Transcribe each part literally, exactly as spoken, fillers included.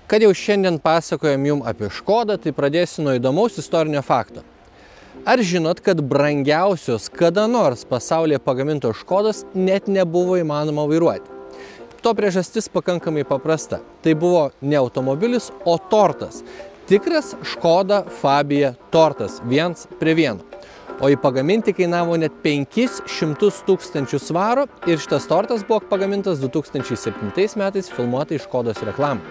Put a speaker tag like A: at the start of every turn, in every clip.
A: Kad jau šiandien pasakojam jums apie Škodą, tai pradėsiu nuo įdomaus istorinio fakto. Ar žinot, kad brangiausios kada nors pasaulyje pagamintos Škodos net nebuvo įmanoma vairuoti? To priežastis pakankamai paprasta. Tai buvo ne automobilis, o tortas. Tikras Škoda Fabia tortas, viens prie vieno. O jį pagaminti kainavo net penkis šimtus tūkstančių svarų ir šitas tortas buvo pagamintas du tūkstančiai septintais metais filmuotai Škodos reklamai.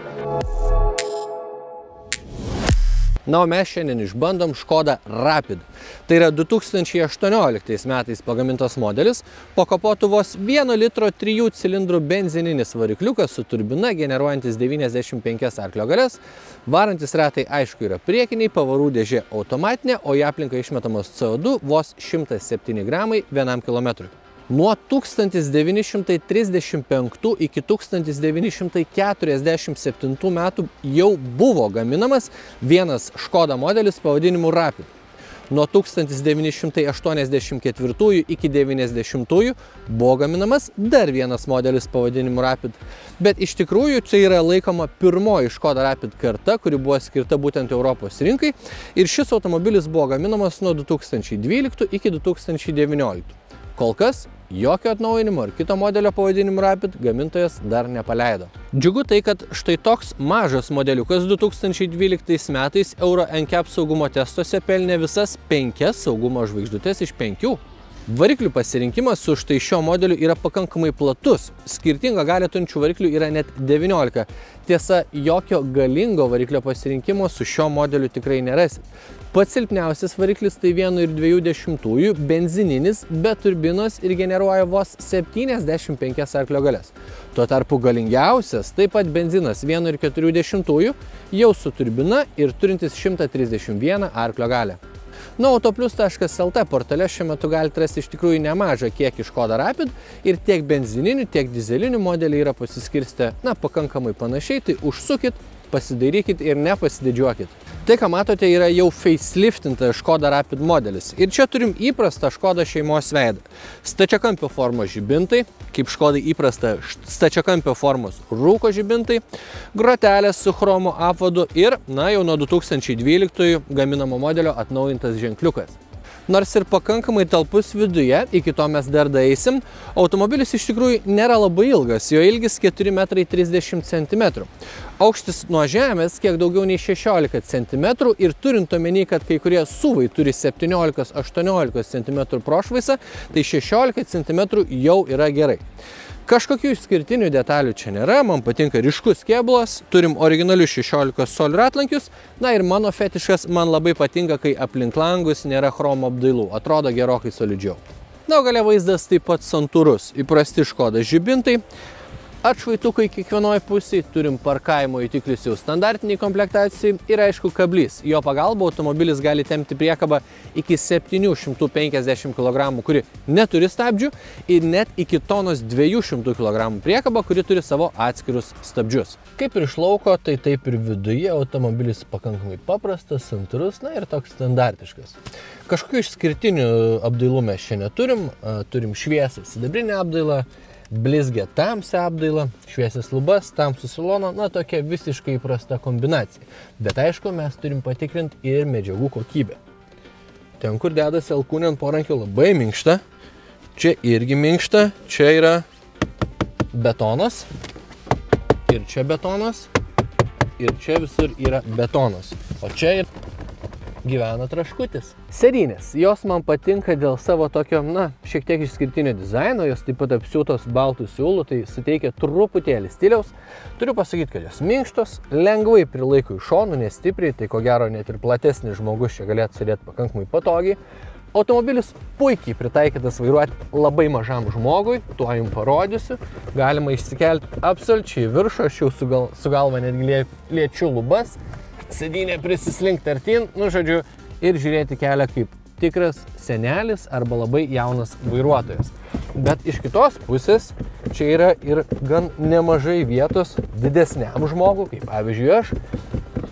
A: Na, o mes šiandien išbandom Škoda Rapid. Tai yra du tūkstančiai aštuonioliktais metais pagamintas modelis, po kapotu vos vieno litro trijų cilindrų benzininis varikliukas su turbina generuojantis devyniasdešimt penkias arklio galias, varantis ratai aišku yra priekiniai, pavarų dėžė automatinė, o į aplinką išmetamos C O du vos šimtas septyni gramai vienam kilometrui. Nuo tūkstantis devyni šimtai trisdešimt penktų iki tūkstantis devyni šimtai keturiasdešimt septintų metų jau buvo gaminamas vienas Škoda modelis pavadinimu Rapid. Nuo tūkstantis devyni šimtai aštuoniasdešimt ketvirtųjų iki devyniasdešimtųjų buvo gaminamas dar vienas modelis pavadinimu Rapid. Bet iš tikrųjų čia yra laikoma pirmoji Škoda Rapid karta, kuri buvo skirta būtent Europos rinkai. Ir šis automobilis buvo gaminamas nuo du tūkstančiai dvyliktų iki du tūkstančiai devynioliktų. Kol kas jokio atnaujinimo ar kito modelio pavadinimu Rapid gamintojas dar nepaleido. Džiugu tai, kad štai toks mažas modeliukas du tūkstančiai dvyliktais metais Euro N C A P saugumo testuose pelnė visas penkias saugumo žvaigždutes iš penkių. Variklių pasirinkimas su štai šio modeliu yra pakankamai platus. Skirtingą galią turinčių variklių yra net devyniolika. Tiesa, jokio galingo variklio pasirinkimo su šio modeliu tikrai nerasit. Pats silpniausias variklis tai vieno ir dviejų dešimtųjų benzininis, be turbinos ir generuoja vos septyniasdešimt penkias arklio galias. Tuo tarpu galingiausias taip pat benzinas vieno ir keturių dešimtųjų jau su turbina ir turintis šimtą trisdešimt vieną arklio galią. Na, autoplius taškas L T portale šiuo metu galite rasti iš tikrųjų nemažą kiekį Škoda Rapid ir tiek benzininių, tiek dizelinių modeliai yra pasiskirstę, na, pakankamai panašiai, tai užsukit, pasidairykit ir nepasididžiuokit. Tai, ką matote, yra jau faceliftinta Škoda Rapid modelis. Ir čia turim įprastą Škoda šeimos veidą. Stačiakampio formos žibintai, kaip Škodai įprasta stačiakampio formos rūko žibintai, grotelės su chromo apvadu ir, na, jau nuo du tūkstančiai dvyliktųjų gaminamo modelio atnaujintas ženkliukas. Nors ir pakankamai talpus viduje, iki to mes dar daeisim, automobilis iš tikrųjų nėra labai ilgas, jo ilgis keturi metrai trisdešimt centimetrų. Aukštis nuo žemės kiek daugiau nei šešiolika centimetrų ir turint omeny, kad kai kurie SUVai turi septyniolika aštuoniolika centimetrų prošvaisą, tai šešiolika centimetrų jau yra gerai. Kažkokių išskirtinių detalių čia nėra, man patinka ryškus kėbulas, turim originalius šešiolikos colių ratlankius, na ir mano fetišas man labai patinka, kai aplink langus nėra chromo apdailų, atrodo gerokai solidžiau. Na, o gale vaizdas taip pat santūrus, įprasti Škoda žibintai, atšvaitukai kiekvienoje pusėje, turim parkavimo jutiklius jau standartiniai komplektacijai ir aišku kablys. Jo pagalba automobilis gali tempti priekabą iki septynių šimtų penkiasdešimt kilogramų, kuri neturi stabdžių, ir net iki tonos dviejų šimtų kilogramų priekabą, kuri turi savo atskirus stabdžius. Kaip ir iš lauko, tai taip ir viduje automobilis pakankamai paprastas, santūrus, na ir toks standartiškas. Kažkokių išskirtinių apdailų mes čia neturim, turim šviesą sidabrinę apdailą, blizgę tamsią apdailą, šviesias lubas, tamsų saloną, na tokia visiškai įprasta kombinacija. Bet aišku, mes turim patikrinti ir medžiagų kokybę. Ten, kur dedasi alkūnė ant porankio, labai minkšta, čia irgi minkšta, čia yra betonas, ir čia betonas, ir čia visur yra betonas, o čia ir gyvena traškutis. Serinės, jos man patinka dėl savo tokio, na, šiek tiek išskirtinio dizaino, jos taip pat apsiūtos baltų siūlų, tai suteikia truputėlį stiliaus. Turiu pasakyti, kad jos minkštos, lengvai prilaiko iš šonų, nestipriai, tai ko gero net ir platesnis žmogus čia galėtų sėdėti pakankamai patogiai. Automobilis puikiai pritaikytas vairuoti labai mažam žmogui, tuo jums parodysiu. Galima išsikelti absoliučiai viršų, aš jau su, gal, su galva netgi liečiu lubas. Sėdynė prisislinkti artin, nu žodžiu, ir žiūrėti kelią kaip tikras senelis arba labai jaunas vairuotojas. Bet iš kitos pusės čia yra ir gan nemažai vietos didesniam žmogui, kaip pavyzdžiui aš.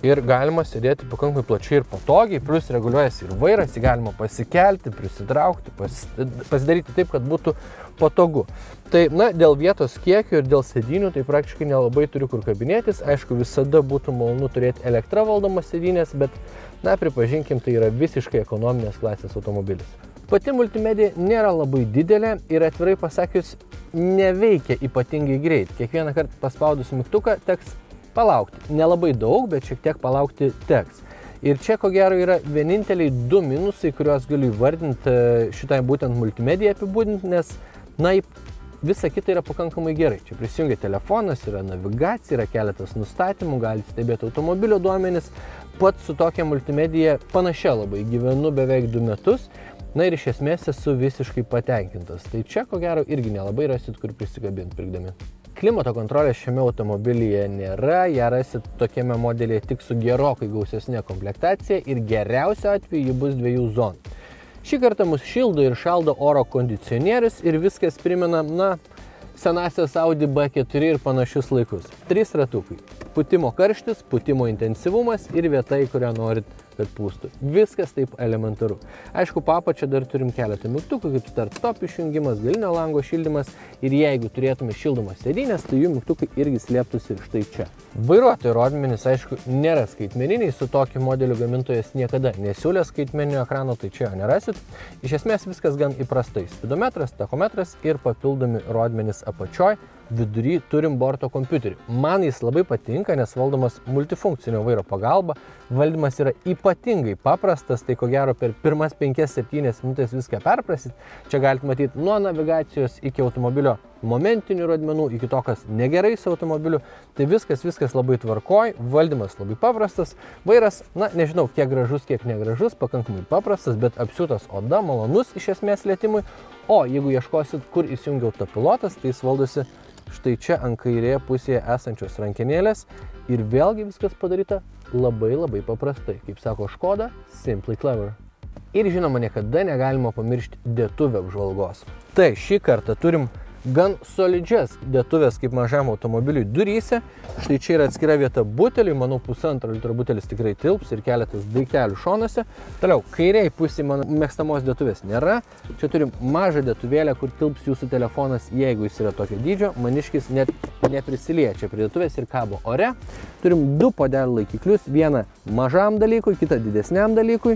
A: ir galima sėdėti pakankamai plačiai ir patogiai, plus reguliuojasi ir vairas, jį galima pasikelti, prisitraukti, pas, pasidaryti taip, kad būtų patogu. Tai, na, dėl vietos kiekio ir dėl sėdynių, tai praktiškai nelabai turiu kur kabinėtis. Aišku, visada būtų malonu turėti elektra valdomas sėdynės, bet, na, pripažinkim, tai yra visiškai ekonominės klasės automobilis. Pati multimedija nėra labai didelė ir atvirai pasakius neveikia ypatingai greit. Kiekvieną kartą paspaudus mygtuką teks palaukti. Nelabai daug, bet šiek tiek palaukti teks. Ir čia, ko gero, yra vieninteliai du minusai, kuriuos galiu įvardinti šitai būtent multimedijai apibūdinti, nes, na, visa kita yra pakankamai gerai. Čia prisijungia telefonas, yra navigacija, yra keletas nustatymų, galite stebėti automobilio duomenis. Pats su tokia multimedija panašia labai gyvenu beveik du metus. Na ir iš esmės esu visiškai patenkintas. Tai čia, ko gero, irgi nelabai rasit, kur prisikabinti pirkdami. Klimato kontrolės šiame automobilyje nėra, ją rasit tokiame modelyje tik su gerokai gausesnė komplektacija ir geriausiu atveju ji bus dviejų zonų. Šį kartą mus šildo ir šaldo oro kondicionierius ir viskas primena, na, senasias Audi B keturi ir panašius laikus. Trys ratukai. Pūtimo karštis, pūtimo intensyvumas ir vieta, į kurią norit, kad pūstų. Viskas taip elementaru. Aišku, po apačia dar turim keletą mygtukų, kaip start-stop išjungimas, galinio lango šildymas ir jeigu turėtume šildomas sėdynės, tai jų mygtukai irgi slėptųsi ir štai čia. Vairuotojo rodmenys, aišku, nėra skaitmeniniai, su tokiu modeliu gamintojas niekada nesiūlė skaitmeninio ekrano, tai čia jo nerasit. Iš esmės viskas gan įprastai. Spidometras, tachometras ir papildomi rodmenys apačioj. Vidury turim borto kompiuterį. Man jis labai patinka, nes valdomas multifunkcinio vairo pagalba. Valdymas yra ypatingai paprastas, tai ko gero per pirmas penkias septynias minutės viską perprasit. Čia galite matyti nuo navigacijos iki automobilio momentinių rodmenų, iki to, kas negerai su automobiliu. Tai viskas, viskas labai tvarkoj, valdymas labai paprastas. Vairas, na, nežinau, kiek gražus, kiek negražus, pakankamai paprastas, bet apsiūtas oda, malonus iš esmės lietimui. O jeigu ieškosit, kur įsijungia autopilotas, tai jis valdosi štai čia ant kairėje pusėje esančios rankenėlės ir vėlgi viskas padaryta labai labai paprastai. Kaip sako Škoda, simply clever. Ir žinoma, niekada negalima pamiršti dėtuvę apžvalgos. Tai šį kartą turim gan solidžias dėtuvės kaip mažam automobiliui duryse. Štai čia yra atskira vieta buteliui, manau pusantro litro butelis tikrai tilps ir keletas daiktelių šonuose. Toliau, kairiai pusėje mano mėgstamos dėtuvės nėra. Čia turim mažą dėtuvėlę, kur tilps jūsų telefonas, jeigu jis yra tokio dydžio. Maniškis net neprisiliečia prie dėtuvės ir kabo ore. Turim du puodelių laikiklius, vieną mažam dalykui, kitą didesniam dalykui.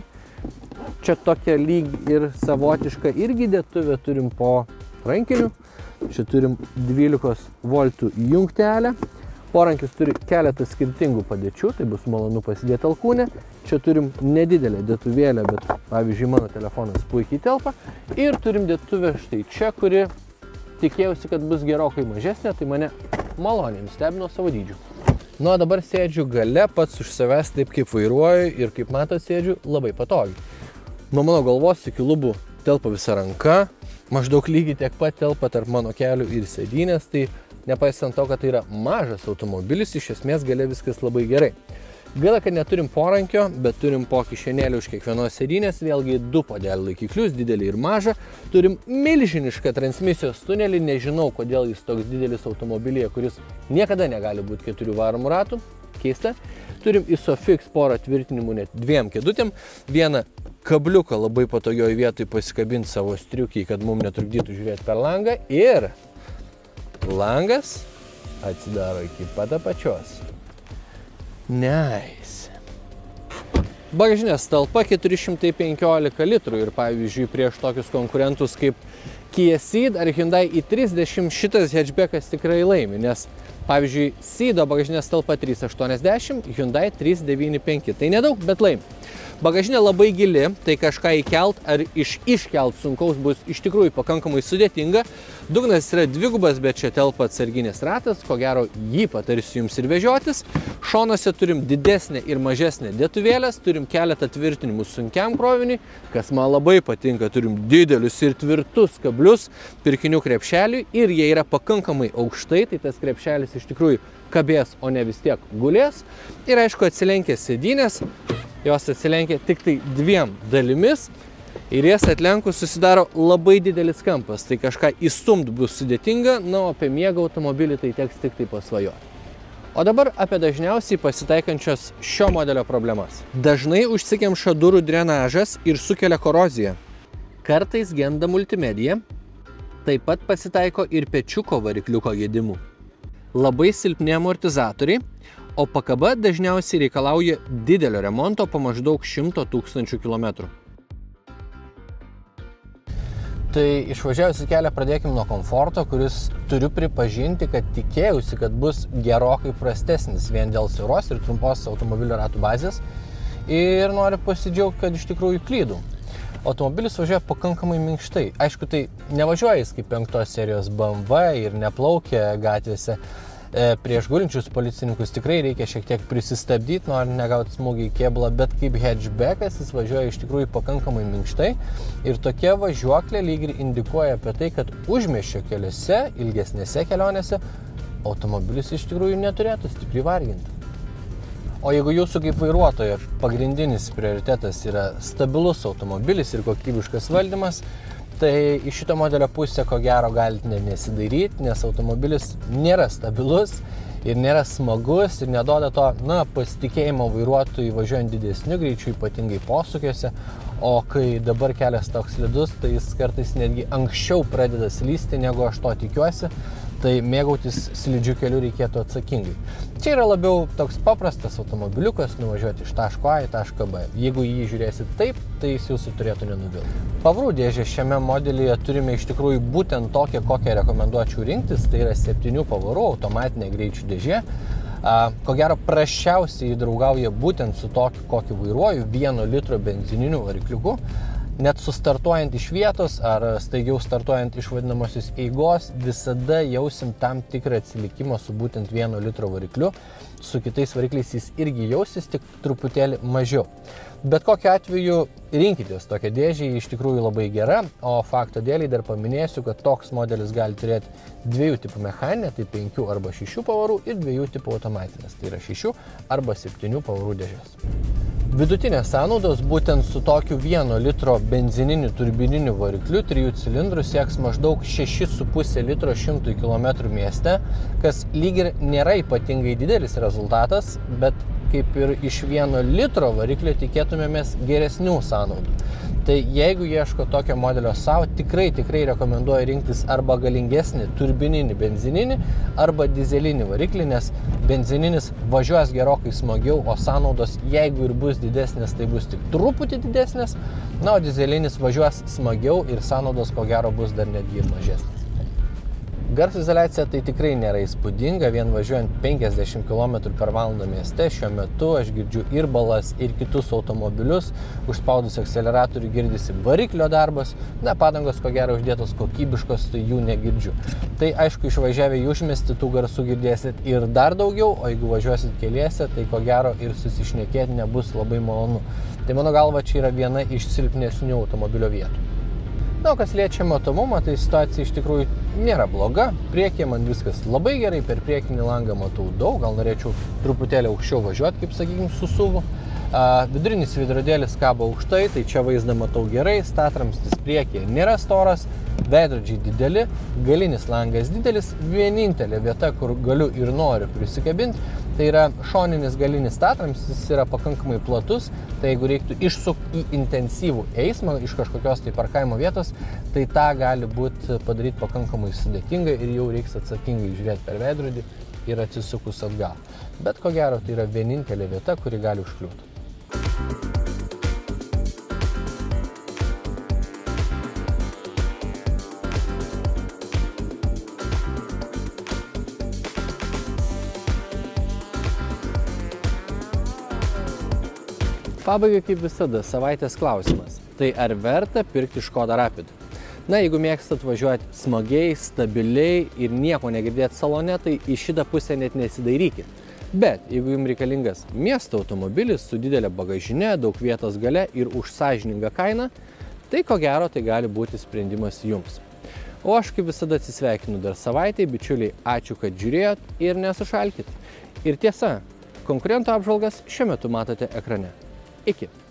A: Čia tokia lyg ir savotiška irgi dėtuvė turim po rankiniu. Čia turim dvylikos voltų jungtelę. Porankis turi keletą skirtingų padėčių, tai bus malonu pasidėti alkūnę. Čia turim nedidelę dėtuvėlę, bet pavyzdžiui mano telefonas puikiai telpa. Ir turim dėtuvę štai čia, kuri tikėjausi, kad bus gerokai mažesnė, tai mane maloniai nustebino savo dydžiu. Nu, o dabar sėdžiu gale, pats už savęs taip kaip vairuoju ir kaip matot sėdžiu labai patogiai. Nuo mano galvos iki lubų telpa visa ranka. Maždaug lygiai tiek pat telpa tarp mano kelių ir sėdynės, tai nepaisant to, kad tai yra mažas automobilis, iš esmės gale viskas labai gerai. Gaila, kad neturim porankio, bet turim po kišenėlį už kiekvienos sėdynės, vėlgi du puodelių laikiklius, didelį ir mažą. Turim milžinišką transmisijos tunelį, nežinau, kodėl jis toks didelis automobilyje, kuris niekada negali būti keturių varomų ratų, keista. Turim Isofix porą tvirtinimų net dviem kėdutėm, vieną kabliuką labai patogioj vietoj pasikabinti savo striukiai, kad mums netrukdytų žiūrėti per langą ir langas atsidaro iki pat apačios. Nice. Bagažinės talpa keturi šimtai penkiolika litrų ir pavyzdžiui prieš tokius konkurentus kaip Kia Ceed ar Hyundai i trisdešimt šitas hatchbackas tikrai laimi, nes pavyzdžiui Ceedo bagažinės talpa trys aštuoniasdešimt, Hyundai trys devyni penki. Tai nedaug, bet laimi. Bagažinė labai gili, tai kažką įkelt ar iš iškelt sunkaus bus iš tikrųjų pakankamai sudėtinga. Dugnas yra dvigubas, bet čia telpa atsarginis ratas, ko gero jį patarsiu jums ir vežiotis. Šonuose turim didesnę ir mažesnę dėtuvėlės, turim keletą tvirtinimų sunkiam kroviniui, kas man labai patinka, turim didelius ir tvirtus kablius pirkinių krepšeliui ir jie yra pakankamai aukštai, tai tas krepšelis iš tikrųjų kabės, o ne vis tiek gulės. Ir aišku atsilenkia sėdynės. Jos atsilenkia tik tai dviem dalimis ir jas atlenkus susidaro labai didelis kampas. Tai kažką įstumt bus sudėtinga, na, o apie miegą automobilį tai teks tik tai pasvajoti. O dabar apie dažniausiai pasitaikančias šio modelio problemas. Dažnai užsikemša durų drenažas ir sukelia koroziją. Kartais genda multimedija, taip pat pasitaiko ir pečiuko varikliuko gedimų. Labai silpni amortizatoriai, o pakaba dažniausiai reikalauja didelio remonto po maždaug šimto tūkstančių kilometrų. Tai išvažiavus į kelią pradėkim nuo komforto, kuris turiu pripažinti, kad tikėjausi, kad bus gerokai prastesnis vien dėl siauros ir trumpos automobilio ratų bazės. Ir noriu pasidžiaugti, kad iš tikrųjų klydau. Automobilis važiuoja pakankamai minkštai. Aišku, tai nevažiuoja jis kaip penktos serijos B M W ir neplaukia gatvėse. Prieš gulinčius policininkus tikrai reikia šiek tiek prisistabdyti, norint negauti smūgį į kėblą, bet kaip hatchbackas jis važiuoja iš tikrųjų pakankamai minkštai ir tokia važiuoklė lyg ir indikuoja apie tai, kad užmiesčio keliuose, ilgesnėse kelionėse automobilis iš tikrųjų neturėtų stipriai varginti. O jeigu jūsų kaip vairuotojo pagrindinis prioritetas yra stabilus automobilis ir kokybiškas valdymas, tai iš šito modelio pusę ko gero galite nesidairyti, nes automobilis nėra stabilus ir nėra smagus ir neduoda to, na, pasitikėjimo vairuotojui važiuojant didesniu greičiu, ypatingai posūkiuose, o kai dabar kelias toks slidus, tai jis kartais netgi anksčiau pradeda slysti, negu aš to tikiuosi, tai mėgautis slidžiu keliu reikėtų atsakingai. Čia yra labiau toks paprastas automobiliukas nuvažiuoti iš taško A į tašką B. Jeigu jį žiūrėsit taip, tai jis jūsų turėtų nenuvilti. Pavarų dėžę šiame modelyje turime iš tikrųjų būtent tokią, kokią rekomenduočiau rinktis, tai yra septynių pavarų automatinė greičių dėžė. Ko gero prasčiausiai draugauja būtent su tokiu, kokį vairuoju, vieno litro benzininiu varikliuku. Net sustartuojant iš vietos ar staigiau startuojant iš vadinamosios eigos, visada jausim tam tikrą atsilikimą su būtent vieno litro varikliu. Su kitais varikliais jis irgi jausis, tik truputėlį mažiau. Bet kokiu atveju rinkitės tokią dėžę, iš tikrųjų labai gera, o fakto dėliai dar paminėsiu, kad toks modelis gali turėti dviejų tipų mechaninę, tai penkių arba šešių pavarų ir dviejų tipų automatinės, tai yra šešių arba septynių pavarų dėžės. Vidutinės sąnaudos būtent su tokiu vieno litro benzininiu turbininiu varikliu trijų cilindrų sieks maždaug šeši su puse litro šimtui kilometrų mieste, kas lyg ir nėra ypatingai didelis rezultatas, bet kaip ir iš vieno litro variklio tikėtumėmės geresnių sąnaudų. Tai jeigu ieško tokio modelio savo, tikrai, tikrai rekomenduoju rinktis arba galingesnį turbininį benzininį arba dizelinį variklį, nes benzininis važiuos gerokai smagiau, o sąnaudos, jeigu ir bus didesnės, tai bus tik truputį didesnės, na, o dizelinis važiuos smagiau ir sąnaudos ko gero bus dar netgi ir mažesnės. Garso izoliacija tai tikrai nėra įspūdinga, vien važiuojant penkiasdešimt kilometrų per valandą mieste, šiuo metu aš girdžiu ir balas, ir kitus automobilius, užspaudus akceleratorių girdisi variklio darbas, na, padangos ko gero uždėtos kokybiškos, tai jų negirdžiu. Tai aišku, išvažiavę į užmiestį tų garsų girdėsit ir dar daugiau, o jeigu važiuosit keliese, tai ko gero ir susišnekėti nebus labai malonu. Tai mano galva čia yra viena iš silpnesnių automobilio vietų. Na, o kas liečia matomumą, tai situacija iš tikrųjų nėra bloga. Priekyje man viskas labai gerai, per priekinį langą matau daug, gal norėčiau truputėlį aukščiau važiuoti, kaip sakykime, su suvu. Vidurinis veidrodėlis kabo aukštai, tai čia vaizdą matau gerai, statramstis priekyje nėra storas, veidrodžiai dideli, galinis langas didelis, vienintelė vieta, kur galiu ir noriu prisikabinti, tai yra šoninis galinis statramstis, jis yra pakankamai platus, tai jeigu reiktų išsukti į intensyvų eismą iš kažkokios tai parkavimo vietos, tai tą gali būti padaryti pakankamai sudėtinga ir jau reiks atsakingai žiūrėti per veidrodį ir atsisukus atgal. Bet ko gero, tai yra vienintelė vieta, kuri gali užkliūti. Pabaigai kaip visada savaitės klausimas. Tai ar verta pirkti Škoda Rapid? Na, jeigu mėgstat važiuoti smagiai, stabiliai ir nieko negirdėti salone, tai į šitą pusę net nesidairykit. Bet jeigu jums reikalingas miesto automobilis su didelė bagažine, daug vietos gale ir už sąžiningą kainą, tai ko gero tai gali būti sprendimas jums. O aš kaip visada atsisveikinu dar savaitėj, bičiuliai, ačiū, kad žiūrėjot ir nesušalkit. Ir tiesa, konkurentų apžvalgas šiuo metu matote ekrane. Iki.